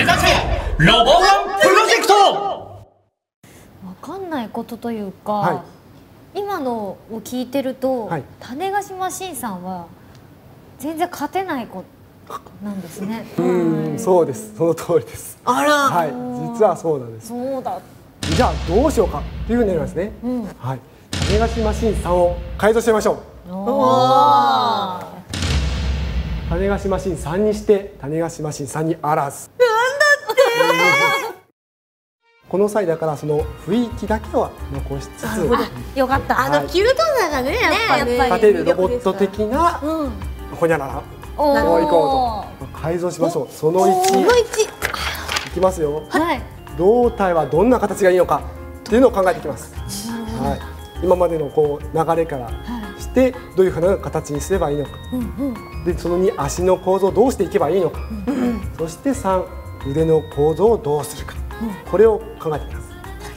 指せロボワンプロジェクト。 わかんないことというか、今のを聞いてると、種子島慎さんは全然勝てない子なんですね。 そうです。その通りです。 あら、 はい、実はそうなんです。 そうだ。 じゃあどうしようかというふうになりますね。はい、種子島慎さんを改造してみましょう。種子島慎さんにして種子島慎さんにあらず。なんだって。この際だからその雰囲気だけは残しつつ、 よかった。 キュートさがね、やっぱね、 勝てるロボット的なほにゃららをいこうと改造しましょう。その1。いきますよ。胴体はどんな形がいいのかっていうのを考えていきます。はい。今までのこう流れからしてどういうふうな形にすればいいのか。でその2、足の構造をどうしていけばいいのか。そして3、腕の構造をどうするか。これを考えていきます。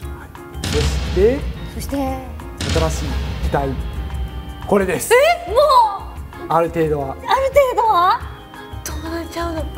そして新しい機体、これです。 もうある程度はどうなっちゃうの。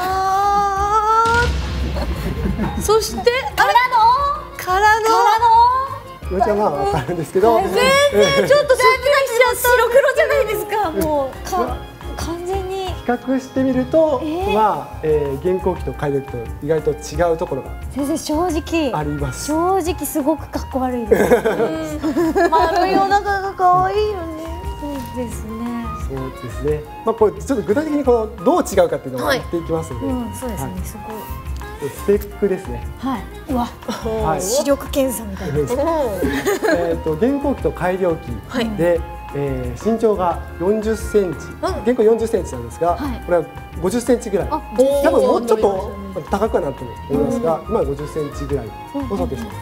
そしてからの気持ちはまあ分かるんですけど、 全然ちょっとドキドキしちゃった。 白黒じゃないですか。もう完全に比較してみると、現行機と改良機と意外と違うところが先生、正直あります。 正直すごくかっこ悪いです。 丸いお腹が可愛いよね。 そうですね。 そうですね。まあこれちょっと具体的にこのどう違うかっていうのを言っていきますので、 そうですね。そこ。 スペックですね。 はい。うわ。視力検査みたいな。 現行機と改良機で身長が40センチ、現行40センチなんですが、これは50センチぐらい。多分もうちょっと高くはなると思いますが、今は50センチぐらいを想定してます。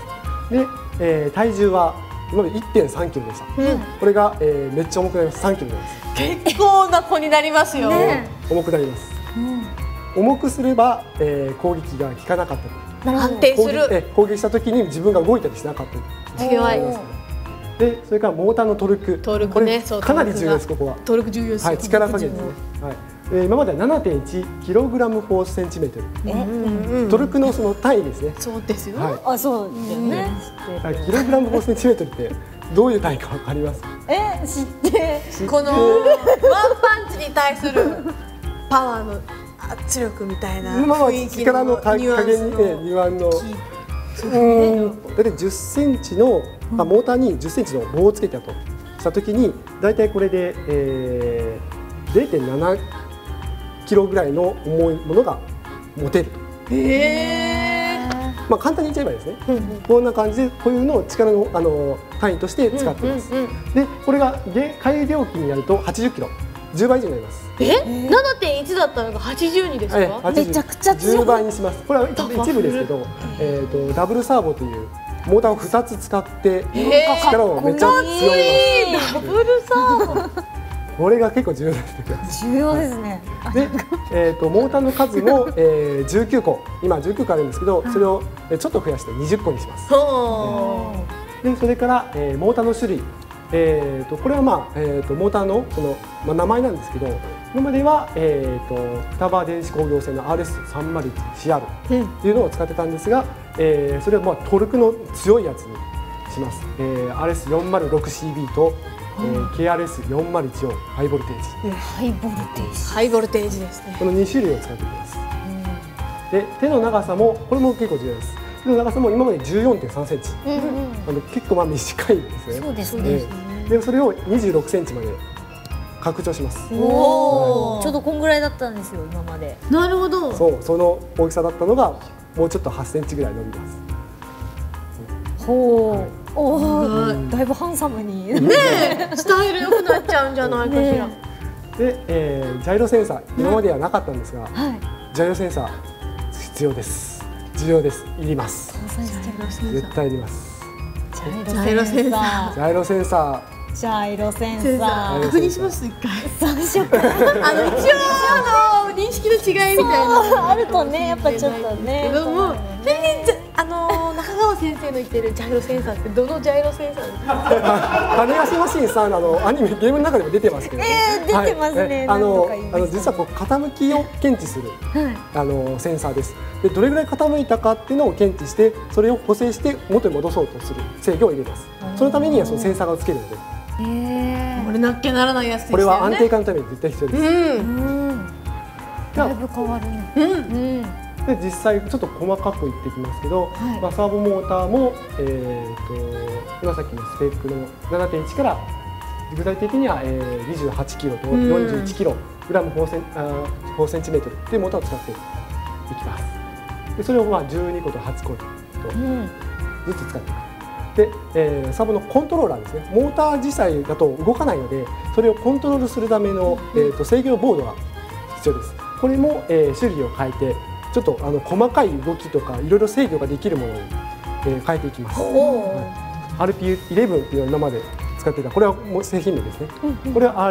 で、体重は今まで 1.3 キロでした。これがめっちゃ重くなります。3キロです。 結構な子になりますよ。 重くなります。重くすれば攻撃が効かなかったり、 安定する。 攻撃した時に自分が動いたりしなかったり。 強い。 で、それからモーターのトルク、これかなり重要です。ここはトルク重要です。 はい、力加減ですね。はい。今までは 7.1 キログラムフォーセンチメートル。トルクのその単位ですね。 そうですよ。 あ、そうですよね。 キログラムフォーセンチメートルってどういう単位かわかります？ 知って。 このワンパンチに対するパワーの圧力みたいな雰囲気の力の加減にニュアンの大体10センチのモーターに10センチの棒をつけたとしたときに大体これで0.7 キロぐらいの重いものが持てると。まあ簡単に言っちゃえばですね、こんな感じでこういうのを力の単位として使っています。でこれが改良機にやると80キロ、10倍以上になります。 7.1 だったのが80にですか？ めちゃくちゃ強い。 10倍にします。これは一部ですけど、ダブルサーボというモーターを2つ使って力をめっちゃ強めます。 ダブルサーボ。 これが結構重要です重要ですね。 で、モーターの数も19個、今19個あるんですけど、それをちょっと増やして20個にします。で、それからモーターの種類。これはモーターのその名前なんですけど、今までは双葉電子工業製の RS301CR っていうのを使ってたんですが、それをトルクの強いやつにします。RS406CB とKRS401 をハイボルテージ。 ハイボルテージですね。 この2種類を使っています。で、手の長さもこれも結構重要です。手の長さも今まで 14.3 センチ。結構短いですね。 そうですね。 で、それを26センチまで拡張します。 ちょうどこんぐらいだったんですよ、今まで。 なるほど。 そう、その大きさだったのがもうちょっと8センチぐらい伸びます。 だいぶハンサムに。 スタイル良くなっちゃうんじゃないかしら。 で、ジャイロセンサー今まではなかったんですが、ジャイロセンサー必要です。重要です。いります。絶対いります。 ジャイロセンサー。 ジャイロセンサー。 ジャイロセンサー。 確認します一回。 一応認識の違いみたいなあるとね、やっぱちょっとね。 でも全然中川先生の言ってるジャイロセンサーってどのジャイロセンサーですか？ 種子島シンさんアニメゲームの中でも出てますけど、 出てますね。 実はこう傾きを検知するセンサーです。でどれぐらい傾いたかっていうのを検知してそれを補正して元に戻そうとする制御を入れます。そのためにはそのセンサーがつけるので、 これなっけならないやつですよね。 これは安定感のために絶対必要です。 だいぶ変わるね。 で実際ちょっと細かく言ってきますけど、サーボモーターも、今さっきのスペックの 7.1 から具体的には、28キロと41キログラム4センチメートルというモーターを使っていきます。でそれを12個と8個とずつ使っていく。で、サーボのコントローラーですね。モーター自体だと動かないのでそれをコントロールするための、制御ボードが必要です。これも、種類を変えてちょっと細かい動きとかいろいろ制御ができるものに、変えていきます。RP11 っていうのを今まで使っていたこれはもう製品名ですね。これは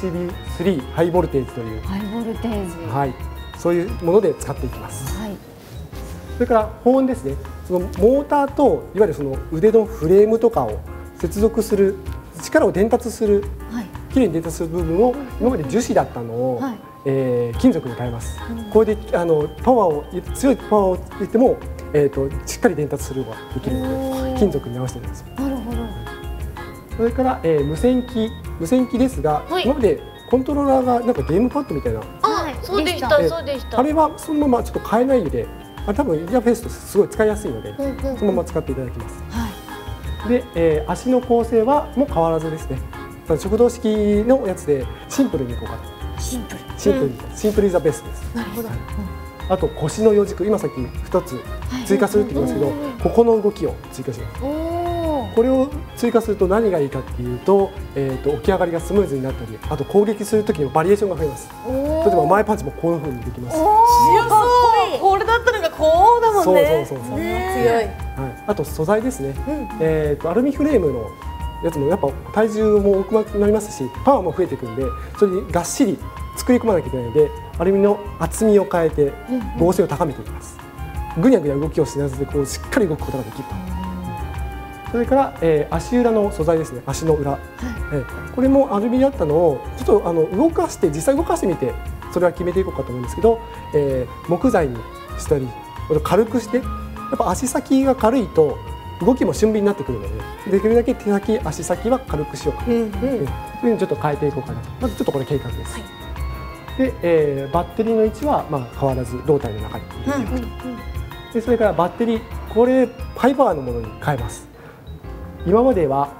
RCB3 ハイボルテージというハイボルテージ、 はい、そういうもので使っていきます。それから保温ですね。そのモーターといわゆるその腕のフレームとかを接続する力を伝達する、きれいに伝達する部分を今まで樹脂だったのを、金属に変えます。これで強いパワーを入れても、しっかり伝達することができるので金属に直しています。 なるほど。 それから、無線機ですが、今までコントローラーがなんかゲームパッドみたいな、 そうでしたそうでした。 あれはそのままちょっと変えないで、多分インターフェースとすごい使いやすいので、そのまま使っていただきます。で、足の構成はもう変わらずですね。食堂式のやつでシンプルにいこうかと。シンプルイザベストです。 なるほど。 あと腰の4軸、今さっき2つ追加するって言いますけど、ここの動きを追加します。これを追加すると何がいいかっていうと、起き上がりがスムーズになったり、あと攻撃する時のバリエーションが増えます。例えば前パンチもこういう風にできます。 強そう。これだったのがこうだもんね。 そう強い。 あと素材ですね。アルミフレームのやつもやっぱ体重も多くなりますしパワーも増えていくんで、それにがっしり作り込まなきゃいけないのでアルミの厚みを変えて剛性を高めていきます。ぐにゃぐにゃ動きをしながらこうしっかり動くことができると。それから、足裏の素材ですね。足の裏、これもアルミだったのをちょっと動かして実際動かしてみてそれは決めていこうかと思うんですけど、木材にしたり軽くしてやっぱ足先が軽いと動きも俊敏になってくるので、できるだけ手先足先は軽くしようかと、そういうふうにちょっと変えていこうかなと。まずちょっとこれ計画です。で、バッテリーの位置は変わらず胴体の中に入れておくと。でそれからバッテリー、これハイパワーのものに変えます。今までは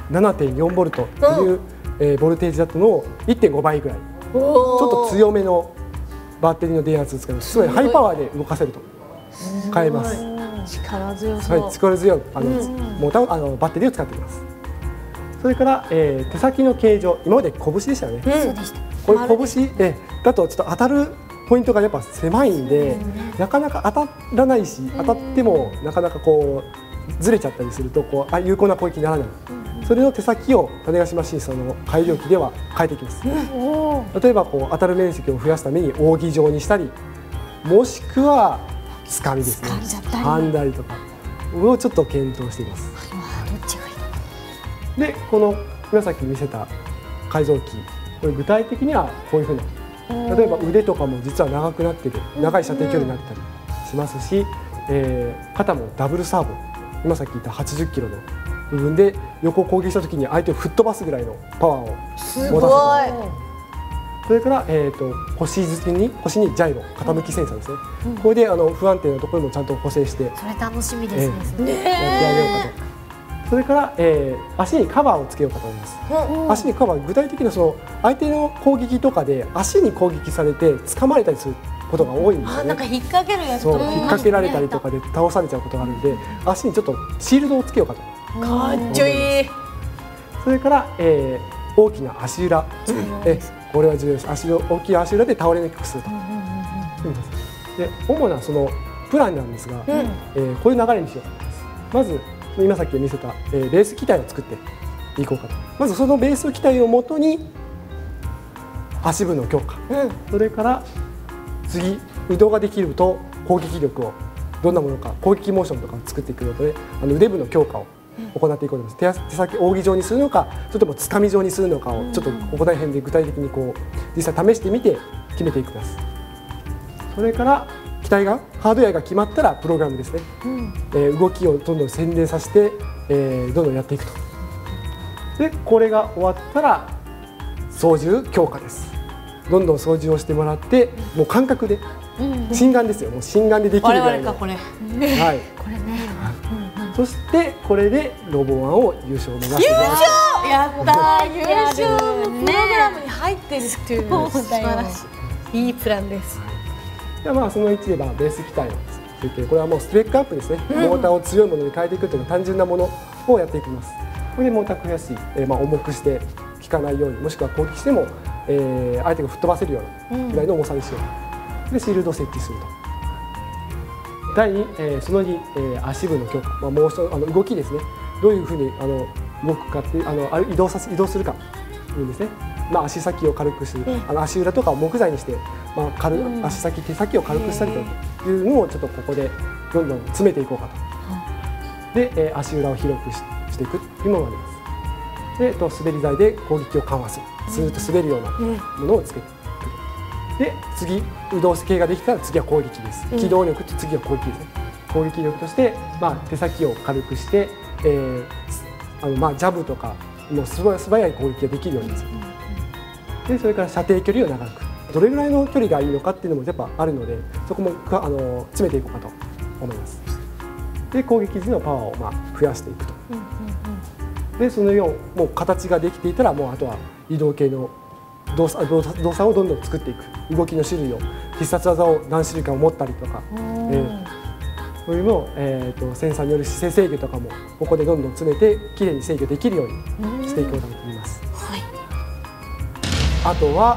7.4 ボルトという、ボルテージだったのを 1.5 倍ぐらいちょっと強めのバッテリーの電圧を使います。つまりハイパワーで動かせると変えます。 力強そう。 力強いモーターバッテリーを使っています。それから、手先の形状、今まで拳でしたよね。 そうでした。 これ拳だとちょっと当たるポイントがやっぱ狭いんで、なかなか当たらないし、当たってもなかなかこうずれちゃったりすると有効な攻撃にならない。それの手先を種子島シンさんの改良機では変えていきます。例えば当たる面積を増やすために扇状にしたり、もしくはつかみですね、はんだりとかをちょっと検討しています。 どっちがいいでこの今さっき見せた改造機、これ具体的にはこういうふうな、例えば腕とかも実は長くなってる、長い射程距離になったりしますし、肩もダブルサーボ、今さっき言った80キロの部分で横攻撃した時に相手を吹っ飛ばすぐらいのパワーを持たせる。それから、腰にジャイロ、傾きセンサーですね。これで不安定なところもちゃんと補正してそれ楽しみですね。 やってあげようかと。それから、足にカバーをつけようかと思います。足にカバー、具体的な相手の攻撃とかで足に攻撃されて掴まれたりすることが多いんですよね。 なんか引っ掛けるやつとか、 引っ掛けられたりとかで倒されちゃうことがあるので、足にちょっとシールドをつけようかと。 かっちょいい。 それから、大きな足裏、これは重要です。大きい足裏で倒れにくくすると。で主なそのプランなんですが、こういう流れにしようと思います。まず今さっき見せた、ベース機体を作っていこうかと。まずそのベース機体をもとに足部の強化、それから次移動ができると攻撃力をどんなものか攻撃モーションとかを作っていくので、腕部の強化を行っていくことです。手先扇状にするのか、それともつかみ状にするのかをちょっとここら辺で具体的にこう実際試してみて決めていきます。それから機体がハードウェアが決まったらプログラムですね、動きをどんどん洗練させて、どんどんやっていくと。でこれが終わったら操縦強化です。どんどん操縦をしてもらって、もう感覚で、心眼ですよ。もう心眼でできるぐらいの。 これ。 はい。 これね。 そしてこれでロボワンを優勝を目指しています。 やったー、優勝のプログラムに入ってるっていう素晴らしいいいプランです。 ではその1でベース機体をついて、これはもうスペックアップですね、モーターを強いものに変えていくという単純なものをやっていきます。これでモーター増やし、重くして効かないように、もしくは攻撃しても、相手が吹っ飛ばせるようなぐらいの重さにしよう。でシールドを設置すると。第2、その2、足部の強化、モーション動きですね、どういうふうに動くかっていう移動するかいうんですね。足先を軽くする、足裏とかを木材にして、足先手先を軽くしたりというのをちょっとここでどんどん詰めていこうかと。で、足裏を広くしていくというものがあります。で、滑り台で攻撃を緩和する、スーッと滑るようなものをつけていく。で、次移動系ができたら次は攻撃です。機動力と次は攻撃ですね。攻撃力として、手先を軽くして、ジャブとかもう素早い攻撃ができるようにです。でそれから射程距離を長く、どれぐらいの距離がいいのかっていうのもやっぱあるので、そこも詰めていこうかと思います。で攻撃時のパワーを増やしていくと。でその4、もう形ができていたら、もうあとは移動系の動作をどんどん作っていく。動きの種類を、必殺技を何種類かを持ったりとか、そういうのを、センサーによる姿勢制御とかもここでどんどん詰めてきれいに制御できるようにしていこうと思います。あとは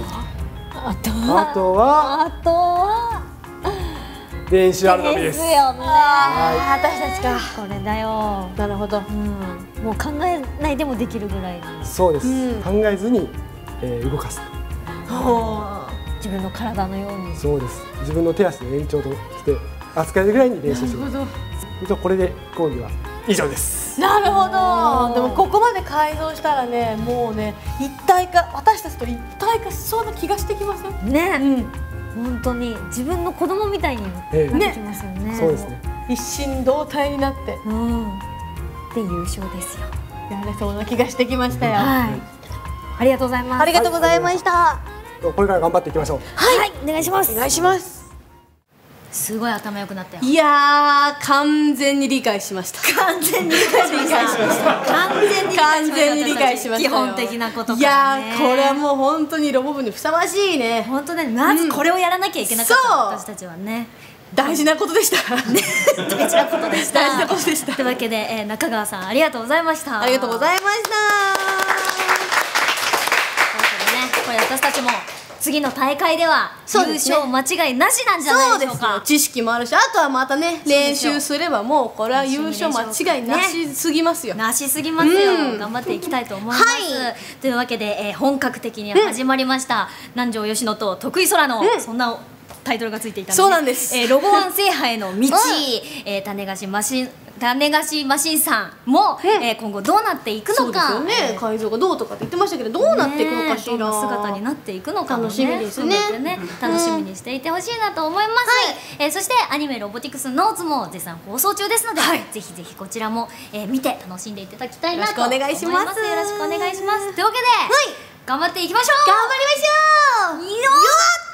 練習あるのみです。 ですよね。 私たちか。 これだよ。 なるほど。 もう考えないでもできるぐらいに。 そうです。考えずに動かす。 自分の体のように。 そうです。自分の手足の延長として扱えるぐらいに練習する。これで講義は以上です。 なるほど。でもここまで改造したらね、もうね、一体化、私たちと一体化しそうな気がしてきません？ ね。本当に自分の子供みたいになってきますよね。 そうですね。 一心同体になって、 で優勝ですよ。 やれそうな気がしてきましたよ。 ありがとうございます。 ありがとうございました。 これから頑張っていきましょう。 はい、お願いします。 お願いします。 すごい頭良くなったよ。 いやー、完全に理解しました。 完全に理解しました。 完全に理解しました。 基本的なこといからね。 やー、これはもう本当にロボ部にふさわしいね。 本当ね、まずこれをやらなきゃいけなかった私たちはね。 大事なことでした。 大事なことでした。 大事なことでした。 というわけで、中川さんありがとうございました。 ありがとうございました。 というわけでね、これ私たちも次の大会では優勝間違いなしなんじゃないでしょうか。 知識もあるし、あとはまたね練習すればもうこれは優勝間違いなしすぎますよ。 なしすぎますよ。頑張っていきたいと思います。というわけで本格的に始まりました南條佳乃と徳井空のそんなタイトルがついていたので、 そうなんです。 ロボワン制覇への道、種子マシンさんも今後どうなっていくのか。 そうですよね。改造がどうとかって言ってましたけど、どうなっていくのかしら。 どんな姿になっていくのかもね、 楽しみですね。 楽しみにしていてほしいなと思います。そしてアニメロボティクスノーツも絶賛放送中ですので、ぜひぜひこちらも見て楽しんでいただきたいなと思います。よろしくお願いします。というわけで頑張っていきましょう。 頑張りましょう。 よっ。